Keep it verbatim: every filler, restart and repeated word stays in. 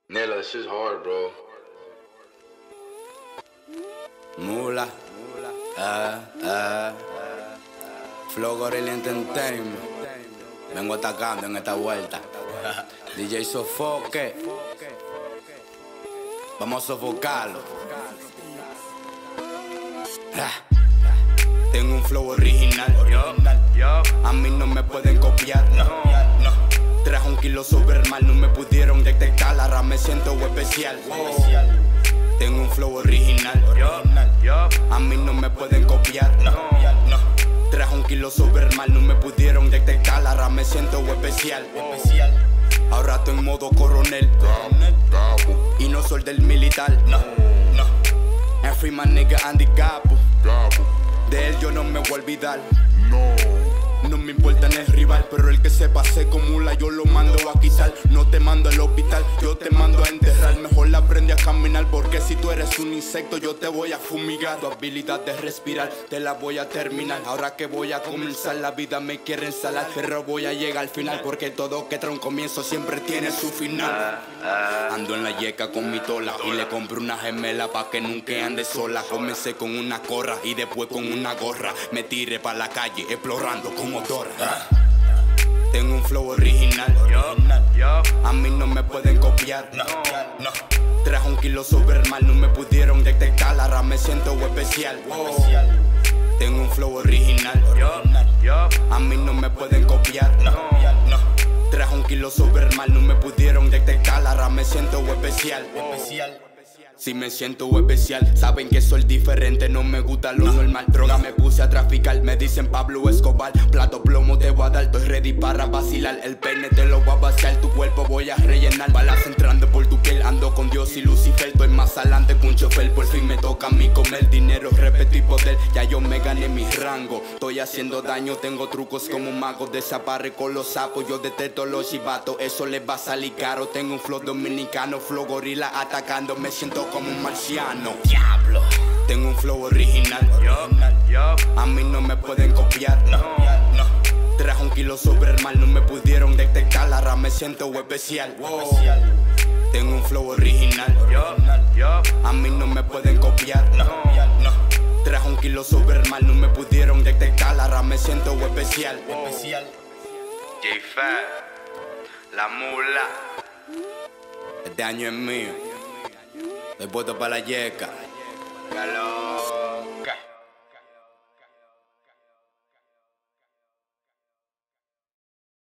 Nella, this is hard, bro. Mula, eh, eh. Flow Gorilla Entertainment. Vengo atacando en esta vuelta. D J Sofoque. Vamos a sofocarlo. Tengo un flow original. A mí no me pueden copiar. Traje un kilo super mal, no me pudieron detectar. Ahora me siento especial. Tengo un flow original. A mí no me pueden copiar. Traje un kilo super mal, no me pudieron detectar. Ahora me siento especial. Ahora estoy en modo coronel. Y no soy del militar. En free my nigga Andy Capo. De él yo no me voy a olvidar. No me importa en el rival, pero el que se pase como mula yo lo mando a quitar. No te mando al hospital, yo te mando a enterrar. Mejor la aprende a caminar, porque si tú eres un insecto yo te voy a fumigar. Tu habilidad de respirar te la voy a terminar. Ahora que voy a comenzar la vida me quiere ensalar, pero voy a llegar al final, porque todo que trae un comienzo siempre tiene su final. Ando en la yeca con mi tola y le compré una gemela pa' que nunca ande sola. Comencé con una corra y después con una gorra. Me tiré pa' la calle explorando como Dora. Tengo un flow original. A mí no me pueden copiar. Traje un kilo super mal, no me pudieron detectar. Ahora me siento especial. Tengo un flow original. A mí no me pueden copiar. Traje un kilo super mal, no me pudieron detectar. Ahora me siento especial. Si me siento especial, saben que soy diferente, no me gusta lo normal. Droga me puse a traficar, me dicen Pablo Escobar. Plato plomo te voy a dar, estoy ready para vacilar. El pene te lo voy a vaciar, tu cuerpo voy a rellenar. Balas entrando por tu piel, ando con Dios y Lucifer. Estoy más adelante que un chofer, por fin me toca a mí comer. Dinero, respeto y poder, ya yo me gané mi rango. Estoy haciendo daño, tengo trucos como un mago. Desaparre con los sapos, yo detesto los chivatos. Eso les va a salir caro, tengo un flow dominicano. Flow gorila atacando, me siento como un marciano. Diablo. Tengo un flow original. A mí no me pueden copiar. Traje un kilo super mal, no me pudieron detectar. Ahora me siento especial. Tengo un flow original. A mí no me pueden copiar. Traje un kilo super mal, no me pudieron detectar. Ahora me siento especial. J-Fat, la mula. Este año es mío. Estoy puesto para la yeca.